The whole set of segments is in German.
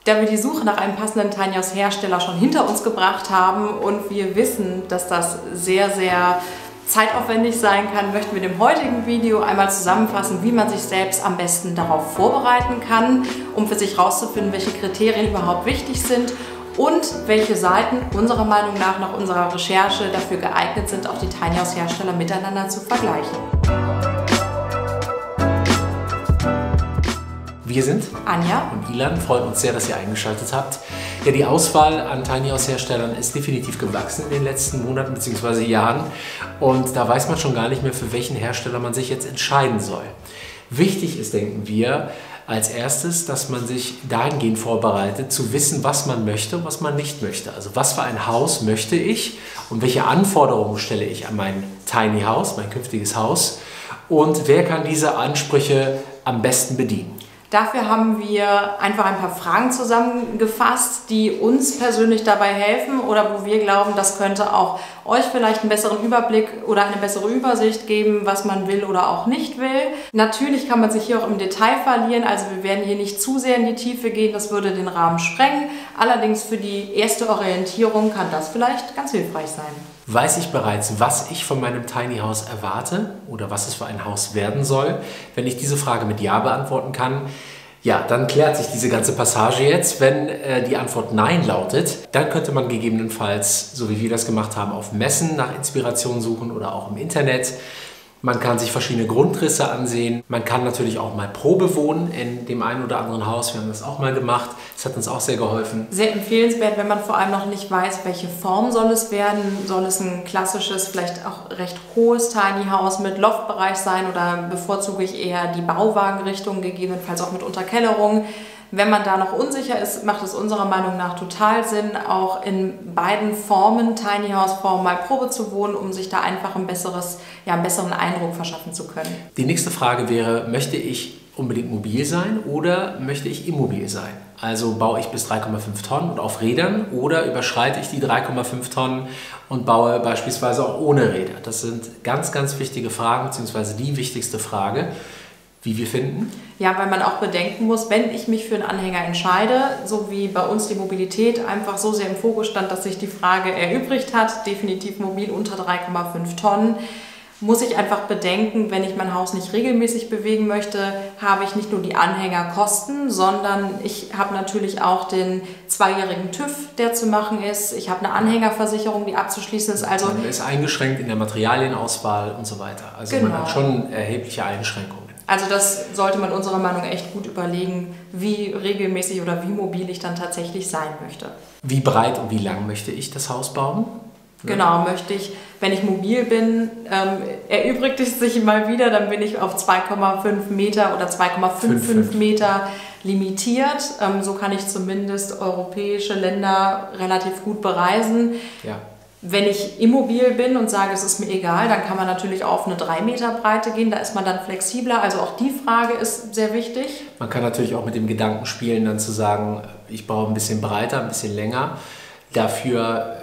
Da wir die Suche nach einem passenden Tiny House Hersteller schon hinter uns gebracht haben und wir wissen, dass das sehr, sehr zeitaufwendig sein kann, möchten wir in dem heutigen Video einmal zusammenfassen, wie man sich selbst am besten darauf vorbereiten kann, um für sich herauszufinden, welche Kriterien überhaupt wichtig sind und welche Seiten unserer Meinung nach unserer Recherche dafür geeignet sind, auch die Tiny House Hersteller miteinander zu vergleichen. Wir sind Anja und Ilan, freuen uns sehr, dass ihr eingeschaltet habt. Ja, die Auswahl an Tiny House Herstellern ist definitiv gewachsen in den letzten Monaten bzw. Jahren und da weiß man schon gar nicht mehr, für welchen Hersteller man sich jetzt entscheiden soll. Wichtig ist, denken wir, als erstes, dass man sich dahingehend vorbereitet, zu wissen, was man möchte und was man nicht möchte. Also was für ein Haus möchte ich und welche Anforderungen stelle ich an mein Tiny House, mein künftiges Haus, und wer kann diese Ansprüche am besten bedienen. Dafür haben wir einfach ein paar Fragen zusammengefasst, die uns persönlich dabei helfen oder wo wir glauben, das könnte auch euch vielleicht einen besseren Überblick oder eine bessere Übersicht geben, was man will oder auch nicht will. Natürlich kann man sich hier auch im Detail verlieren, also wir werden hier nicht zu sehr in die Tiefe gehen, das würde den Rahmen sprengen. Allerdings für die erste Orientierung kann das vielleicht ganz hilfreich sein. Weiß ich bereits, was ich von meinem Tiny House erwarte oder was es für ein Haus werden soll? Wenn ich diese Frage mit Ja beantworten kann, ja, dann klärt sich diese ganze Passage jetzt. Wenn die Antwort Nein lautet, dann könnte man gegebenenfalls, so wie wir das gemacht haben, auf Messen nach Inspiration suchen oder auch im Internet. Man kann sich verschiedene Grundrisse ansehen. Man kann natürlich auch mal Probe wohnen in dem einen oder anderen Haus. Wir haben das auch mal gemacht. Das hat uns auch sehr geholfen. Sehr empfehlenswert, wenn man vor allem noch nicht weiß, welche Form soll es werden. Soll es ein klassisches, vielleicht auch recht hohes Tiny House mit Loftbereich sein oder bevorzuge ich eher die Bauwagenrichtung, gegebenenfalls auch mit Unterkellerung. Wenn man da noch unsicher ist, macht es unserer Meinung nach total Sinn, auch in beiden Formen, Tiny House Form, mal Probe zu wohnen, um sich da einfach einen besseren Eindruck verschaffen zu können. Die nächste Frage wäre, möchte ich unbedingt mobil sein oder möchte ich immobil sein? Also baue ich bis 3,5 Tonnen und auf Rädern oder überschreite ich die 3,5 Tonnen und baue beispielsweise auch ohne Räder? Das sind ganz, ganz wichtige Fragen, beziehungsweise die wichtigste Frage, wie wir finden. Ja, weil man auch bedenken muss, wenn ich mich für einen Anhänger entscheide, so wie bei uns die Mobilität einfach so sehr im Fokus stand, dass sich die Frage erübrigt hat, definitiv mobil unter 3,5 Tonnen, muss ich einfach bedenken, wenn ich mein Haus nicht regelmäßig bewegen möchte, habe ich nicht nur die Anhängerkosten, sondern ich habe natürlich auch den 2-jährigen TÜV, der zu machen ist. Ich habe eine Anhängerversicherung, die abzuschließen ist. Also man ist eingeschränkt in der Materialienauswahl und so weiter. Also genau. Man hat schon erhebliche Einschränkungen. Also das sollte man unserer Meinung nach echt gut überlegen, wie regelmäßig oder wie mobil ich dann tatsächlich sein möchte. Wie breit und wie lang möchte ich das Haus bauen? Genau, möchte ich, wenn ich mobil bin, erübrigt es sich mal wieder, dann bin ich auf 2,5 Meter oder 2,55 Meter limitiert. So kann ich zumindest europäische Länder relativ gut bereisen. Ja. Wenn ich immobil bin und sage, es ist mir egal, dann kann man natürlich auf eine 3 Meter Breite gehen, da ist man dann flexibler. Also auch die Frage ist sehr wichtig. Man kann natürlich auch mit dem Gedanken spielen, dann zu sagen, ich baue ein bisschen breiter, ein bisschen länger. Dafür,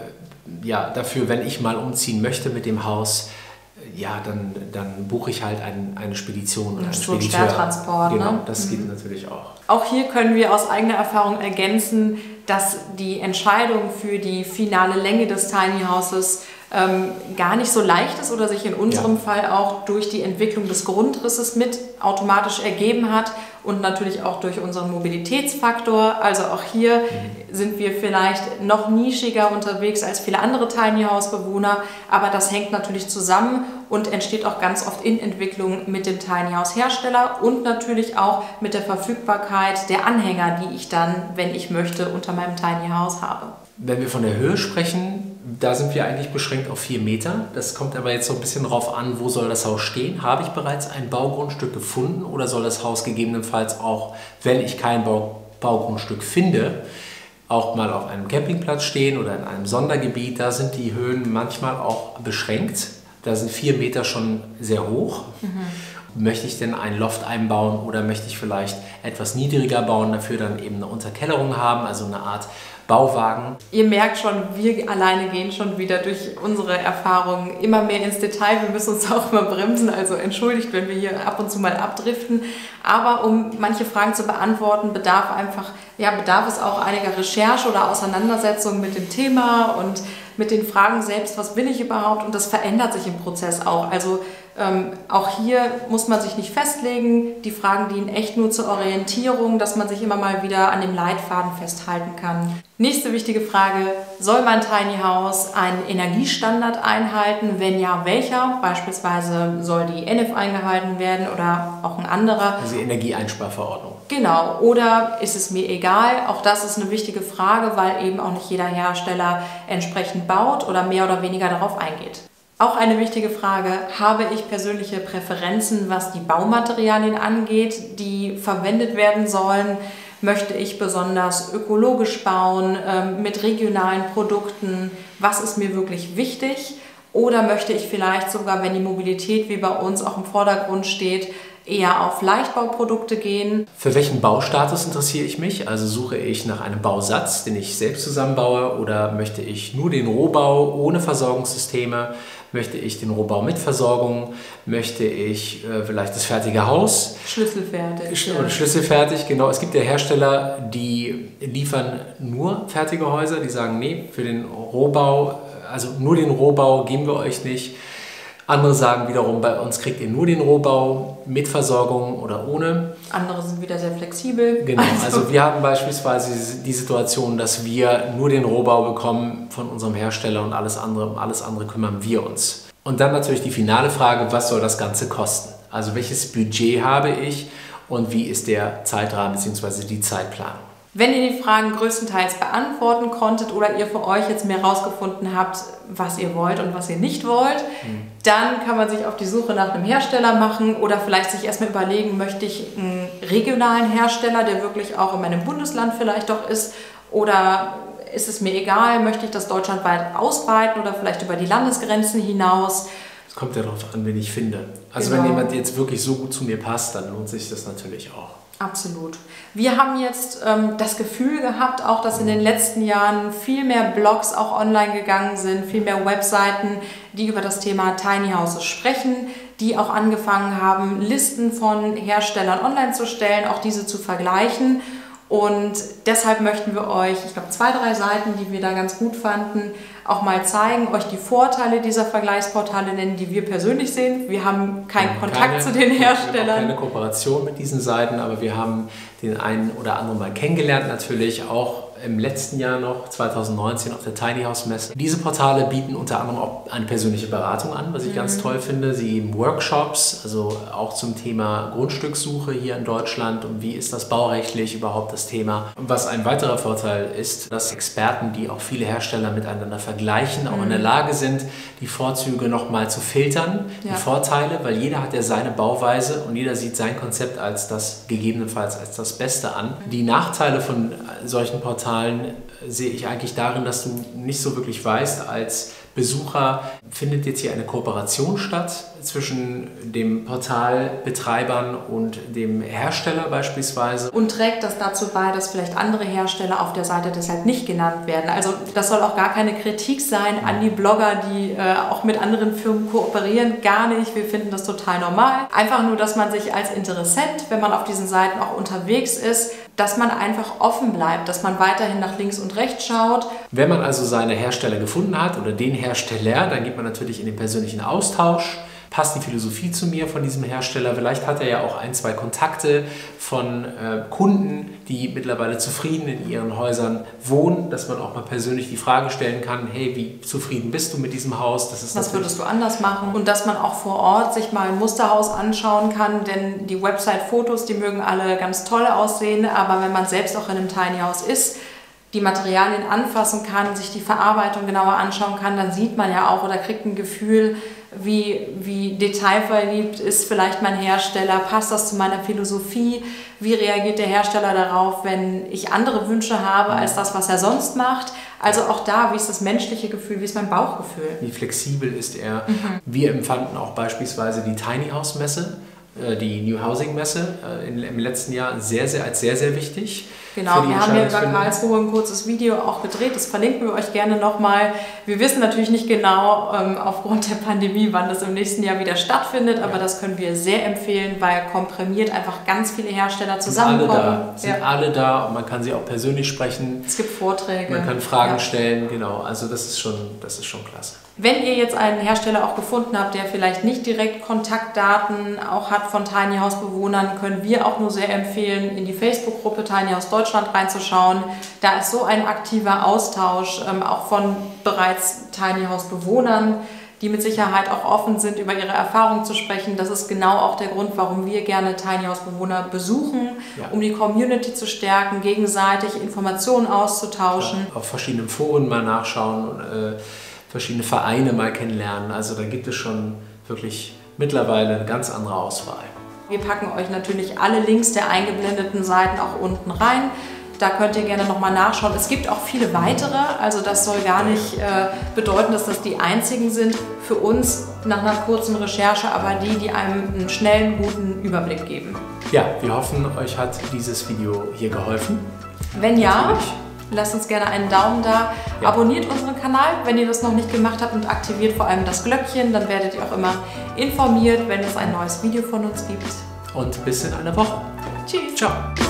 wenn ich mal umziehen möchte mit dem Haus, ja, dann buche ich halt eine Spedition oder einen Spediteur. Schwertransport. Genau, ne? Das geht natürlich auch. Auch hier können wir aus eigener Erfahrung ergänzen, dass die Entscheidung für die finale Länge des Tiny Houses gar nicht so leicht ist oder sich in unserem Fall auch durch die Entwicklung des Grundrisses mit automatisch ergeben hat und natürlich auch durch unseren Mobilitätsfaktor. Also auch hier sind wir vielleicht noch nischiger unterwegs als viele andere Tiny House Bewohner, aber das hängt natürlich zusammen und entsteht auch ganz oft in Entwicklung mit dem Tiny House Hersteller und natürlich auch mit der Verfügbarkeit der Anhänger, die ich dann, wenn ich möchte, unter meinem Tiny House habe. Wenn wir von der Höhe sprechen, da sind wir eigentlich beschränkt auf 4 Meter. Das kommt aber jetzt so ein bisschen drauf an, wo soll das Haus stehen? Habe ich bereits ein Baugrundstück gefunden oder soll das Haus gegebenenfalls auch, wenn ich kein Baugrundstück finde, auch mal auf einem Campingplatz stehen oder in einem Sondergebiet? Da sind die Höhen manchmal auch beschränkt. Da sind 4 Meter schon sehr hoch. Möchte ich denn ein Loft einbauen oder möchte ich vielleicht etwas niedriger bauen, dafür dann eben eine Unterkellerung haben, also eine Art Bauwagen? Ihr merkt schon, wir alleine gehen schon wieder durch unsere Erfahrungen immer mehr ins Detail. Wir müssen uns auch immer bremsen, also entschuldigt, wenn wir hier ab und zu mal abdriften. Aber um manche Fragen zu beantworten, bedarf es auch einiger Recherche oder Auseinandersetzung mit dem Thema und mit den Fragen selbst, was will ich überhaupt? Und das verändert sich im Prozess auch. Also auch hier muss man sich nicht festlegen. Die Fragen dienen echt nur zur Orientierung, dass man sich immer mal wieder an dem Leitfaden festhalten kann. Nächste wichtige Frage: Soll mein Tiny House einen Energiestandard einhalten? Wenn ja, welcher? Beispielsweise soll die ENEF eingehalten werden oder auch ein anderer. Also die Energieeinsparverordnung. Genau. Oder ist es mir egal? Auch das ist eine wichtige Frage, weil eben auch nicht jeder Hersteller entsprechend baut oder mehr oder weniger darauf eingeht. Auch eine wichtige Frage: Habe ich persönliche Präferenzen, was die Baumaterialien angeht, die verwendet werden sollen? Möchte ich besonders ökologisch bauen, mit regionalen Produkten? Was ist mir wirklich wichtig? Oder möchte ich vielleicht sogar, wenn die Mobilität wie bei uns auch im Vordergrund steht, eher auf Leichtbauprodukte gehen? Für welchen Baustatus interessiere ich mich? Also suche ich nach einem Bausatz, den ich selbst zusammenbaue, oder möchte ich nur den Rohbau ohne Versorgungssysteme? Möchte ich den Rohbau mit Versorgung? Möchte ich vielleicht das fertige Haus? Schlüsselfertig. Oder schlüsselfertig, genau. Es gibt ja Hersteller, die liefern nur fertige Häuser, die sagen, nee, für den Rohbau, also nur den Rohbau geben wir euch nicht. Andere sagen wiederum, bei uns kriegt ihr nur den Rohbau mit Versorgung oder ohne. Andere sind wieder sehr flexibel. Genau, also wir haben beispielsweise die Situation, dass wir nur den Rohbau bekommen von unserem Hersteller und um alles andere kümmern wir uns. Und dann natürlich die finale Frage: Was soll das Ganze kosten? Also welches Budget habe ich und wie ist der Zeitrahmen bzw. die Zeitplanung? Wenn ihr die Fragen größtenteils beantworten konntet oder ihr für euch jetzt mehr herausgefunden habt, was ihr wollt und was ihr nicht wollt, dann kann man sich auf die Suche nach einem Hersteller machen oder vielleicht sich erstmal überlegen, möchte ich einen regionalen Hersteller, der wirklich auch in meinem Bundesland vielleicht doch ist, oder ist es mir egal, möchte ich das deutschlandweit ausweiten oder vielleicht über die Landesgrenzen hinaus. Es kommt ja darauf an, wen ich finde. Also Genau. Wenn jemand jetzt wirklich so gut zu mir passt, dann lohnt sich das natürlich auch. Absolut. Wir haben jetzt das Gefühl gehabt, auch dass in den letzten Jahren viel mehr Blogs auch online gegangen sind, viel mehr Webseiten, die über das Thema Tiny Houses sprechen, die auch angefangen haben, Listen von Herstellern online zu stellen, auch diese zu vergleichen. Und deshalb möchten wir euch, ich glaube 2, 3 Seiten, die wir da ganz gut fanden, auch mal zeigen, euch die Vorteile dieser Vergleichsportale nennen, die wir persönlich sehen. Wir haben keinen Kontakt zu den Herstellern. Wir haben keine Kooperation mit diesen Seiten, aber wir haben den einen oder anderen mal kennengelernt, natürlich auch im letzten Jahr noch, 2019, auf der Tiny House Messe. Diese Portale bieten unter anderem auch eine persönliche Beratung an, was ich ganz toll finde. Sie geben Workshops, also auch zum Thema Grundstückssuche hier in Deutschland und wie ist das baurechtlich überhaupt das Thema. Und was ein weiterer Vorteil ist, dass Experten, die auch viele Hersteller miteinander vergleichen, auch in der Lage sind, die Vorzüge nochmal zu filtern, die Vorteile, weil jeder hat ja seine Bauweise und jeder sieht sein Konzept als das, gegebenenfalls als das Beste an. Die Nachteile von solchen Portalen sehe ich eigentlich darin, dass du nicht so wirklich weißt, als Besucher, findet jetzt hier eine Kooperation statt zwischen dem Portalbetreibern und dem Hersteller beispielsweise. Und trägt das dazu bei, dass vielleicht andere Hersteller auf der Seite deshalb nicht genannt werden. Also das soll auch gar keine Kritik sein an die Blogger, die auch mit anderen Firmen kooperieren. Gar nicht. Wir finden das total normal. Einfach nur, dass man sich als Interessent, wenn man auf diesen Seiten auch unterwegs ist, dass man einfach offen bleibt, dass man weiterhin nach links und rechts schaut. Wenn man also seine Hersteller gefunden hat oder den Hersteller, dann geht man natürlich in den persönlichen Austausch. Passt die Philosophie zu mir von diesem Hersteller? Vielleicht hat er ja auch 1, 2 Kontakte von Kunden, die mittlerweile zufrieden in ihren Häusern wohnen, dass man auch mal persönlich die Frage stellen kann, hey, wie zufrieden bist du mit diesem Haus? Was würdest du anders machen? Und dass man auch vor Ort sich mal ein Musterhaus anschauen kann, denn die Website-Fotos, die mögen alle ganz toll aussehen, aber wenn man selbst auch in einem Tiny House ist, die Materialien anfassen kann, sich die Verarbeitung genauer anschauen kann, dann sieht man ja auch oder kriegt ein Gefühl, wie detailverliebt ist vielleicht mein Hersteller, passt das zu meiner Philosophie, wie reagiert der Hersteller darauf, wenn ich andere Wünsche habe als das, was er sonst macht. Also auch da, wie ist das menschliche Gefühl, wie ist mein Bauchgefühl? Wie flexibel ist er? Wir empfanden auch beispielsweise die Tiny House Messe die New Housing Messe im letzten Jahr als sehr, sehr wichtig. Genau, wir haben ja über Karlsruhe ein kurzes Video auch gedreht, das verlinken wir euch gerne nochmal. Wir wissen natürlich nicht genau aufgrund der Pandemie, wann das im nächsten Jahr wieder stattfindet, aber das können wir sehr empfehlen, weil komprimiert einfach ganz viele Hersteller zusammenkommen. Sind alle da und man kann sie auch persönlich sprechen. Es gibt Vorträge. Man kann Fragen stellen, genau, also das ist schon klasse. Wenn ihr jetzt einen Hersteller auch gefunden habt, der vielleicht nicht direkt Kontaktdaten auch hat von Tiny House Bewohnern, können wir auch nur sehr empfehlen, in die Facebook-Gruppe Tiny House Deutschland reinzuschauen. Da ist so ein aktiver Austausch, auch von bereits Tiny House Bewohnern, die mit Sicherheit auch offen sind, über ihre Erfahrungen zu sprechen. Das ist genau auch der Grund, warum wir gerne Tiny House Bewohner besuchen, um die Community zu stärken, gegenseitig Informationen auszutauschen. Ja, auf verschiedenen Foren mal nachschauen und verschiedene Vereine mal kennenlernen. Also da gibt es schon wirklich mittlerweile eine ganz andere Auswahl. Wir packen euch natürlich alle Links der eingeblendeten Seiten auch unten rein. Da könnt ihr gerne nochmal nachschauen. Es gibt auch viele weitere, also das soll gar nicht bedeuten, dass das die einzigen sind für uns nach einer kurzen Recherche, aber die einem einen schnellen, guten Überblick geben. Ja, wir hoffen, euch hat dieses Video hier geholfen. Wenn ja, lasst uns gerne einen Daumen da. Ja. Abonniert unseren Kanal, wenn ihr das noch nicht gemacht habt, und aktiviert vor allem das Glöckchen. Dann werdet ihr auch immer informiert, wenn es ein neues Video von uns gibt. Und bis in einer Woche. Tschüss. Ciao.